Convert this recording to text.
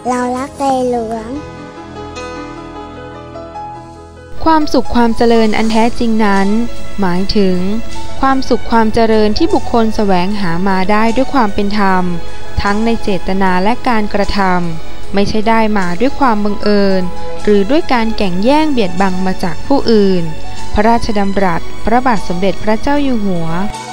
เรารักในหลวงความสุขความเจริญอันแท้จริงนั้นหมายถึงความสุขความเจริญที่บุคคลแสวงหามาได้ด้วยความเป็นธรรมทั้งในเจตนาและการกระทำไม่ใช่ได้มาด้วยความบังเอิญหรือด้วยการแข่งแย่งเบียดบังมาจากผู้อื่นพระราชดำรัสพระบาทสมเด็จพระเจ้าอยู่หัว